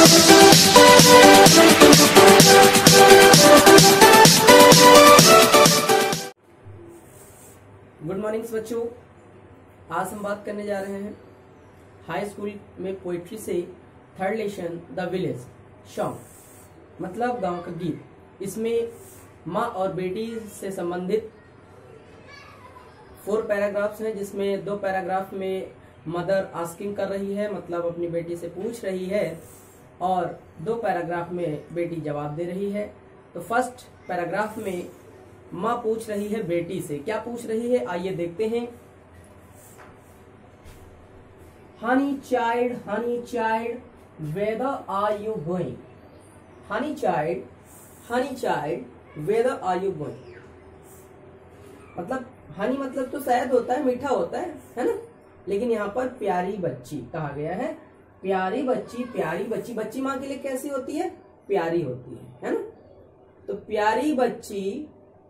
Good morning बच्चों, आज हम बात करने जा रहे हैं हाई स्कूल में पोइट्री से third lesson the village song मतलब गांव का गीत। इसमें माँ और बेटी से संबंधित 4 पैराग्राफ्स हैं, जिसमें 2 पैराग्राफ में मदर आस्किंग कर रही है, मतलब अपनी बेटी से पूछ रही है, और 2 पैराग्राफ में बेटी जवाब दे रही है। तो फर्स्ट पैराग्राफ में माँ पूछ रही है बेटी से, क्या पूछ रही है आइए देखते हैं। Honey child whither are you going. Honey child whither are you going. मतलब हनी मतलब तो शहद होता है, मीठा होता है ना, लेकिन यहाँ पर प्यारी बच्ची कहा गया है। प्यारी बच्ची, बच्ची माँ के लिए कैसी होती है? प्यारी होती है ना। तो प्यारी बच्ची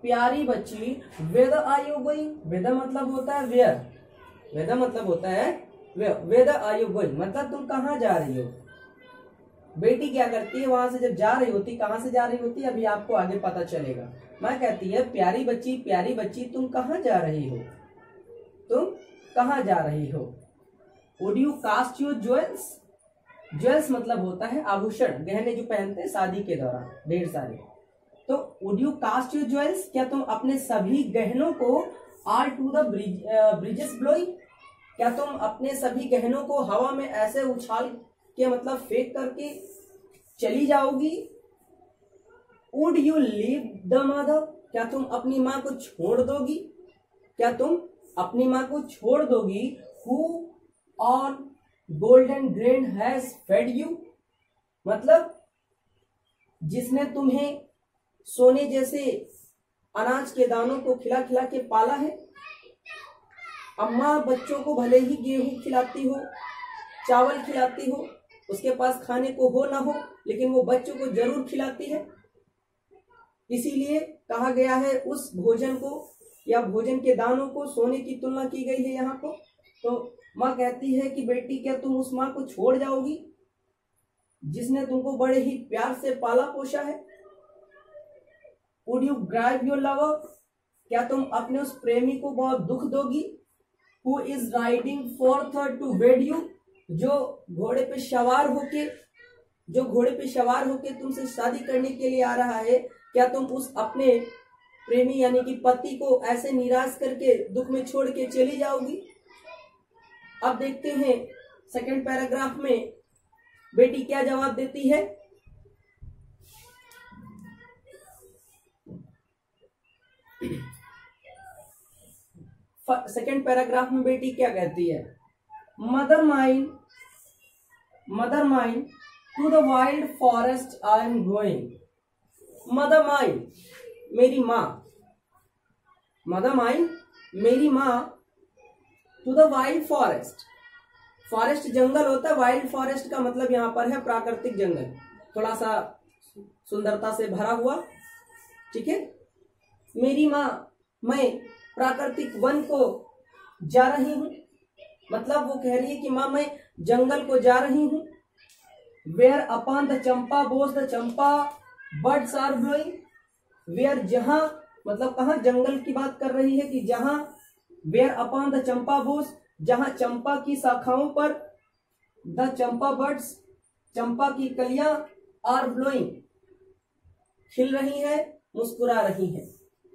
whither are you going. Whither मतलब होता है वेयर, वेदर मतलब होता है वेदर आर यू गोइंग मतलब तुम कहाँ जा रही हो। बेटी क्या करती है, वहां से जब जा रही होती, कहाँ से जा रही होती अभी आपको आगे पता चलेगा। माँ कहती है प्यारी बच्ची तुम कहाँ जा रही हो, तुम कहाँ जा रही हो। Would you cast your jewels. Jewels मतलब होता है आभूषण, गहने जो पहनते हैं शादी के दौरान ढेर सारे। तो would you cast your jewels, क्या तुम अपने सभी गहनों को are to the breezes blowing, क्या तुम अपने सभी गहनों को हवा में ऐसे उछाल के मतलब फेंक करके चली जाओगी। Would you leave the mother, क्या तुम अपनी माँ को छोड़ दोगी, क्या तुम अपनी माँ को छोड़ दोगी। Who on golden grain has fed you, मतलब जिसने तुम्हें सोने जैसे अनाज के दानों को खिला खिला के पाला है। अम्मा बच्चों को भले ही गेहूं खिलाती हो, चावल खिलाती हो, उसके पास खाने को हो ना हो, लेकिन वो बच्चों को जरूर खिलाती है। इसीलिए कहा गया है उस भोजन को या भोजन के दानों को सोने की तुलना की गई है यहाँ को। तो माँ कहती है कि बेटी क्या तुम उस माँ को छोड़ जाओगी जिसने तुमको बड़े ही प्यार से पाला पोषा है। Would you grieve your lover, क्या तुम अपने उस प्रेमी को बहुत दुख दोगी। Who is riding forth to wed you, जो घोड़े पे सवार होके तुमसे शादी करने के लिए आ रहा है, क्या तुम उस अपने प्रेमी यानी कि पति को ऐसे निराश करके दुख में छोड़ के चली जाओगी। अब देखते हैं सेकंड पैराग्राफ में बेटी क्या जवाब देती है। सेकंड पैराग्राफ में बेटी क्या कहती है। Mother mind to the wild forest I am going. Mother mind मेरी माँ to the wild forest. Forest जंगल होता है, वाइल्ड फॉरेस्ट का मतलब यहाँ पर है प्राकृतिक जंगल, थोड़ा सा सुंदरता से भरा हुआ, ठीक है। मेरी माँ, मैं प्राकृतिक वन को जा रही हूँ, मतलब वो कह रही है कि माँ मैं जंगल को जा रही हूँ। Where upon the champa boughs the champa birds are blowing. Where जहां मतलब कहाँ, जंगल की बात कर रही है कि जहां where upon the champa boughs, जहां चंपा की शाखाओं पर द चंपा बर्ड्स चंपा की कलियां आर ब्लोइंग खिल रही है, मुस्कुरा रही है।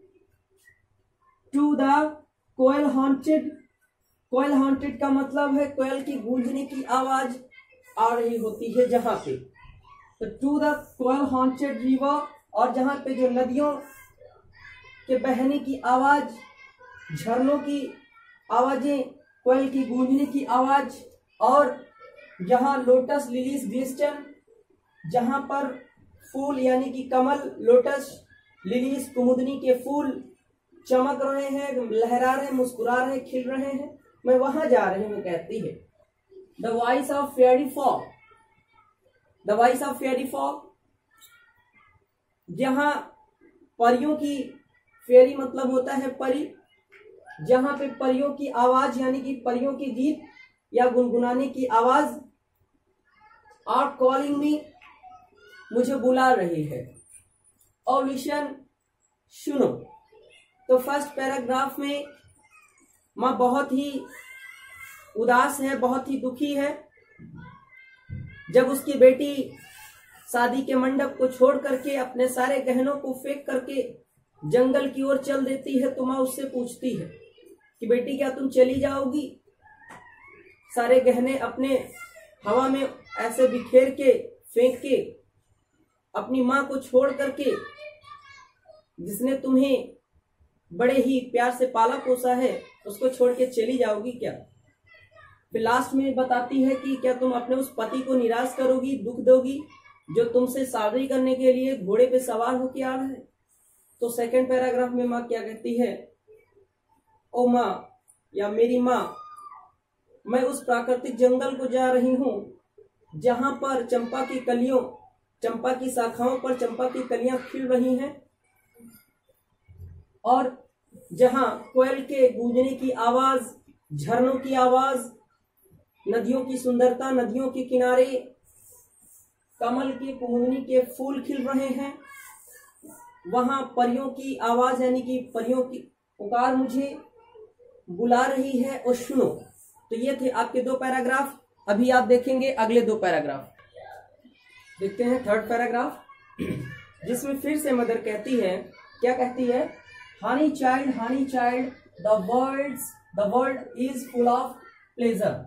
टू द कोयल हॉन्टेड का मतलब है कोयल की गूंजने की आवाज आ रही होती है जहां पे। तो to the koel haunted river, और जहां पे जो नदियों के बहने की आवाज, झरनों की आवाजें, कोयल की गूंजने की आवाज, और जहां लोटस लिलीज ग्लिस्टन, जहां पर फूल यानी कि कमल, लोटस लिलीज कुमुदनी के फूल चमक रहे हैं, लहरा रहे हैं, मुस्कुरा रहे हैं, खिल रहे हैं, मैं वहां जा रही हूँ कहती है। The voice of fairy fog, जहां परियों की, फेरी मतलब होता है परी, जहां पे परियों की आवाज यानी कि परियों की गीत या गुनगुनाने की आवाज आर कॉलिंग मी, मुझे बुला रही है। और लिसन, सुनो। तो फर्स्ट पैराग्राफ में माँ बहुत ही उदास है, बहुत ही दुखी है। जब उसकी बेटी शादी के मंडप को छोड़ करके अपने सारे गहनों को फेंक करके जंगल की ओर चल देती है, तो माँ उससे पूछती है कि बेटी क्या तुम चली जाओगी? सारे गहने अपने हवा में ऐसे बिखेर के फेंक के अपनी माँ को छोड़ करके, जिसने तुम्हें बड़े ही प्यार से पाला पोसा है, उसको छोड़ के चली जाओगी क्या? फिर लास्ट में बताती है कि क्या तुम अपने उस पति को निराश करोगी, दुख दोगी, जो तुमसे शादी करने के लिए घोड़े पे सवार होके आ रहा है? तो सेकंड पैराग्राफ में माँ क्या कहती है? ओ माँ, या मेरी माँ, मैं उस प्राकृतिक जंगल को जा रही हूँ जहां पर चंपा की शाखाओं पर चंपा की कलियां खिल रही हैं, और जहां कोयल के गूंजने की आवाज, झरनों की आवाज, नदियों की सुंदरता, नदियों के किनारे कमल के कुमुदनी के फूल खिल रहे हैं, वहां परियों की आवाज यानी कि परियों की पुकार मुझे बुला रही है। और सुनो। तो ये थे आपके 2 पैराग्राफ। अभी आप देखेंगे अगले 2 पैराग्राफ। देखते हैं थर्ड पैराग्राफ, जिसमें फिर से मदर कहती है, क्या कहती है? Honey child, the world is full of pleasure.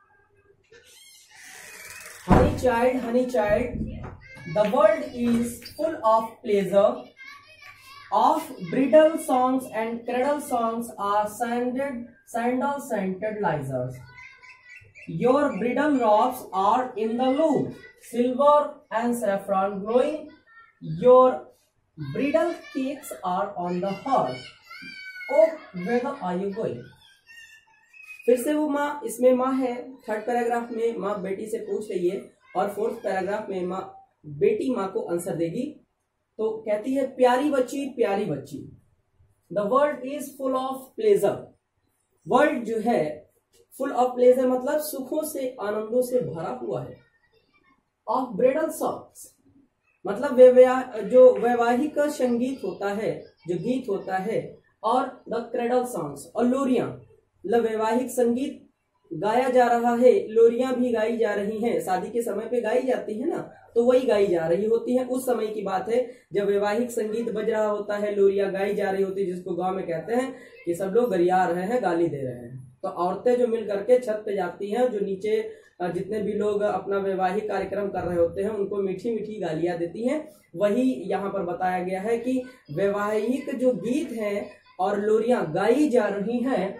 Honey child, the world is full of pleasure, of bridal songs and cradle songs are sandal scented lights. Your bridal robes are in the loom, silver and saffron glowing. Your bridal cakes are on the hearth. Oh, where are you going? फिर से वो माँ, इसमें माँ है। Third paragraph में माँ बेटी से पूछ रही है, और फोर्थ पैराग्राफ में माँ बेटी माँ को आंसर देगी। तो कहती है, प्यारी बच्ची, the world is full of pleasure. World जो है फुल ऑफ प्लेजर मतलब सुखों से, आनंदों से भरा हुआ है। ऑफ ब्राइडल सॉन्ग्स मतलब जो वैवाहिक संगीत होता है, जो गीत होता है, और द क्रेडल सॉन्ग्स और लोरियां, मतलब वैवाहिक संगीत गाया जा रहा है, लोरियां भी गाई जा रही हैं। शादी के समय पे गाई जाती है ना, तो वही गाई जा रही होती है। उस समय की बात है जब वैवाहिक संगीत बज रहा होता है, लोरियां गाई जा रही होती है, जिसको गांव में कहते हैं कि सब लोग गरिया रहे हैं, गाली दे रहे हैं। तो औरतें जो मिल करके छत पे जाती हैं, जो नीचे जितने भी लोग अपना वैवाहिक कार्यक्रम कर रहे होते हैं, उनको मीठी मीठी गालियां देती हैं। वही यहाँ पर बताया गया है कि वैवाहिक जो गीत हैं और लोरियां गाई जा रही हैं,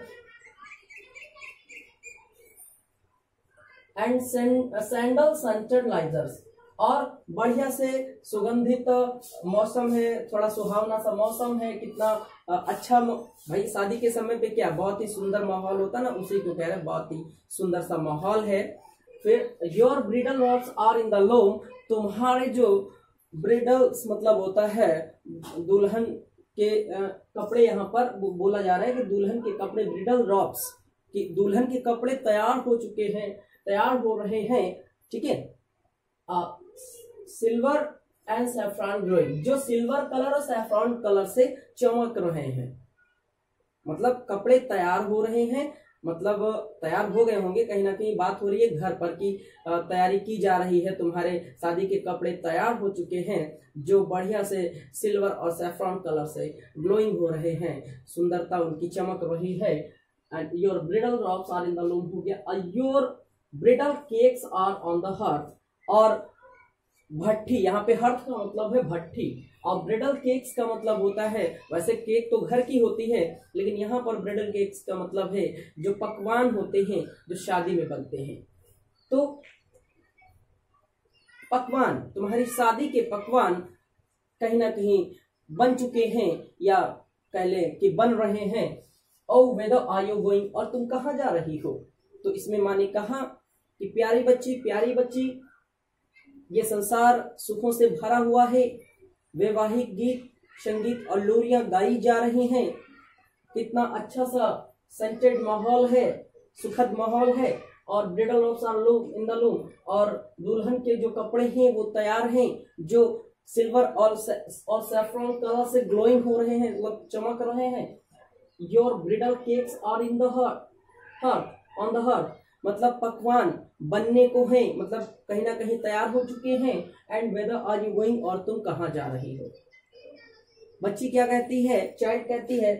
एंड सैंडल सेंटेड लाइजर्स, और बढ़िया से सुगंधित मौसम है, थोड़ा सुहावना सा मौसम है। कितना अच्छा भाई, शादी के समय पे क्या बहुत ही सुंदर माहौल होता है ना, उसी को कह रहे हैं, बहुत ही सुंदर सा माहौल है। फिर your bridal robes are in the loom, तुम्हारे जो ब्रिडल्स मतलब होता है दुल्हन के कपड़े, यहाँ पर बोला जा रहा है कि दुल्हन के कपड़े, ब्रिडल रॉब्स कि दुल्हन के कपड़े तैयार हो चुके हैं, तैयार हो रहे हैं, ठीक है। सिल्वर एंड सैफ्रॉन ग्लोइंग, जो सिल्वर कलर और सैफ्रॉन कलर से चमक रहे हैं, मतलब कपड़े तैयार हो रहे हैं, मतलब तैयार हो गए होंगे। कहीं ना कहीं बात हो रही है घर पर की तैयारी की जा रही है, तुम्हारे शादी के कपड़े तैयार हो चुके हैं, जो बढ़िया से सिल्वर और सैफ्रॉन कलर से ग्लोइंग हो रहे हैं, सुंदरता उनकी चमक रही है। And your bridal robes are in the loom हो गया, your bridal cakes are on the hearth, और भट्ठी, यहाँ पे हर्थ का मतलब है भट्ठी, और ब्रिडल केक्स का मतलब होता है, वैसे केक तो घर की होती है, लेकिन यहाँ पर ब्रिडल केक्स का मतलब है जो पकवान होते हैं जो शादी में बनते हैं। तो पकवान, तुम्हारी शादी के पकवान कहीं ना कहीं बन चुके हैं, या कह लें कि बन रहे हैं। O whither are you going, और तुम कहाँ जा रही हो? तो इसमें माँ ने कहा कि प्यारी बच्ची, ये संसार सुखों से भरा हुआ है, वैवाहिक गीत, संगीत और लोरियां गाई जा रही हैं, कितना अच्छा सा सेंटेड माहौल है, सुखद माहौल है, और bridal robes are in the loom, और दुल्हन के जो कपड़े हैं वो तैयार हैं, जो सिल्वर और सैफ्रॉन कलर से ग्लोइंग हो रहे हैं, वो चमक रहे हैं। Your bridal cakes are in the hearth on the hearth, मतलब पकवान बनने को हैं, मतलब कहीं ना कहीं तैयार हो चुके हैं। And whither are you going, और तुम कहाँ जा रही हो। बच्ची क्या कहती है, चाइल्ड कहती है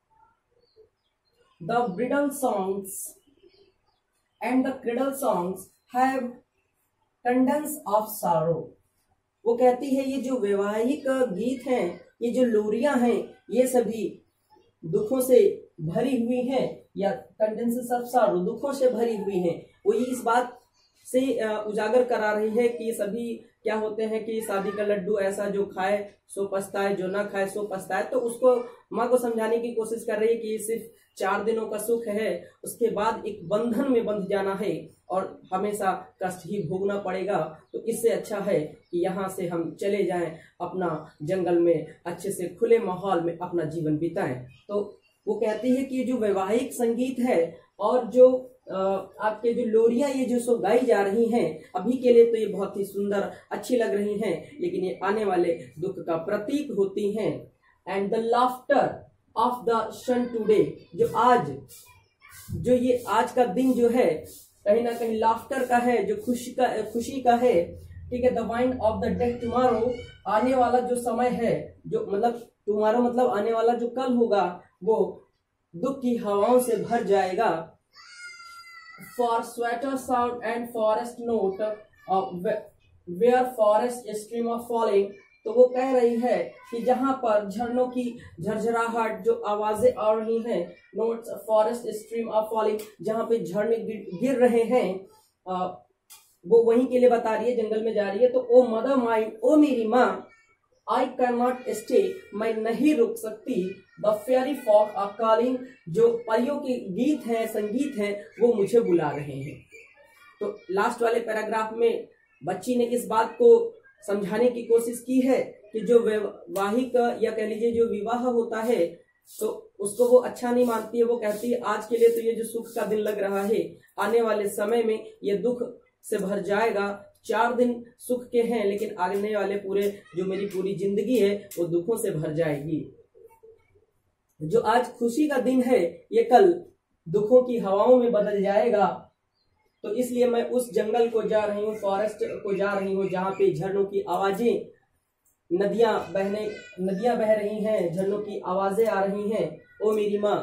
the bridal songs and the cradle songs have cadence of sorrow. वो कहती है ये जो वैवाहिक गीत हैं, ये जो लोरियां हैं, ये सभी दुखों से भरी हुई हैं, या कंडेंसेस ऑफ सारो, दुखों से भरी हुई हैं। वो ये इस बात से उजागर करा रही है कि सभी क्या होते हैं कि शादी का लड्डू ऐसा, जो खाए सो पछताए, जो ना खाए सो पछताए। तो उसको माँ को समझाने की कोशिश कर रही है कि ये सिर्फ 4 दिनों का सुख है, उसके बाद एक बंधन में बंध जाना है और हमेशा कष्ट ही भोगना पड़ेगा। तो इससे अच्छा है कि यहाँ से हम चले जाएं, अपना जंगल में अच्छे से खुले माहौल में अपना जीवन बिताएं। तो वो कहती है कि जो वैवाहिक संगीत है और जो आपके जो लोरियां ये जो सो गाई जा रही हैं, अभी के लिए तो ये बहुत ही सुंदर अच्छी लग रही हैं, लेकिन ये आने वाले दुख का प्रतीक होती हैं। And the laughter of the sun today, जो ये आज का दिन जो है कहीं ना कहीं लाफ्टर का है, जो खुशी का है, ठीक है। The wind of the day tomorrow, आने वाला जो समय है, जो मतलब टुमारो मतलब आने वाला जो कल होगा, वो दुख की हवाओं से भर जाएगा। Far sweeter sound and forest note where forest stream of falling, तो वो कह रही है कि जहां पर झरनों की झरझराहट जो आवाजें आ रही हैं, notes forest stream of falling, जहां पे झरने गिर रहे हैं, वो वहीं के लिए बता रही है, जंगल में जा रही है। तो ओ मदर माइंड, ओ मेरी माँ, आई कैन नॉट स्टे, मैं नहीं रुक सकती। The fairy folk are calling, जो परियों के गीत हैं, संगीत हैं, वो मुझे बुला रहे हैं। तो लास्ट वाले पैराग्राफ में बच्ची ने इस बात को समझाने की कोशिश की है कि जो वैवाहिक या कह लीजिए जो विवाह होता है, तो उसको वो अच्छा नहीं मानती है। वो कहती है आज के लिए तो ये जो सुख का दिन लग रहा है, आने वाले समय में ये दुख से भर जाएगा। 4 दिन सुख के हैं, लेकिन आने वाले जो मेरी पूरी जिंदगी है वो दुखों से भर जाएगी। जो आज खुशी का दिन है, ये कल दुखों की हवाओं में बदल जाएगा। तो इसलिए मैं उस जंगल को जा रही हूँ, फॉरेस्ट को जा रही हूँ, जहाँ पे झरनों की आवाजें, नदियां बह रही हैं, झरनों की आवाजें आ रही हैं। ओ मेरी माँ,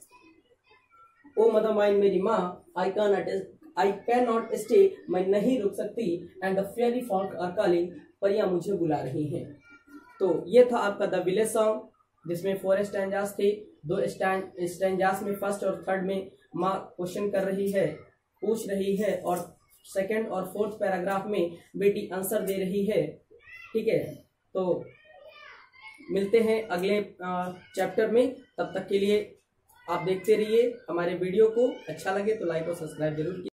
ओ मदर माइंड, मेरी माँ, आई कैन नॉट स्टे, मैं नहीं रुक सकती। And the fairy folk are calling, परियां मुझे बुला रही हैं। तो ये था आपका द विलेज सॉन्ग, जिसमें 4 स्टैंजास थे। 2 स्टैंजास में फर्स्ट और थर्ड में माँ क्वेश्चन कर रही है, पूछ रही है, और सेकंड और फोर्थ पैराग्राफ में बेटी आंसर दे रही है। ठीक है, तो मिलते हैं अगले चैप्टर में। तब तक के लिए आप देखते रहिए हमारे वीडियो को। अच्छा लगे तो लाइक और सब्सक्राइब जरूर कीजिए।